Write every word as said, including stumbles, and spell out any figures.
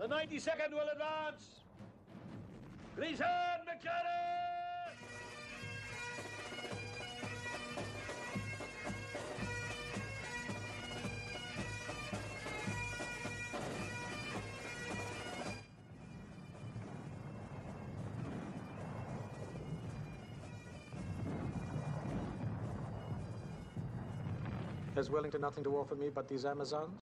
The ninety-second will advance. Gleason, McLaren! Has Wellington nothing to offer me but these Amazons?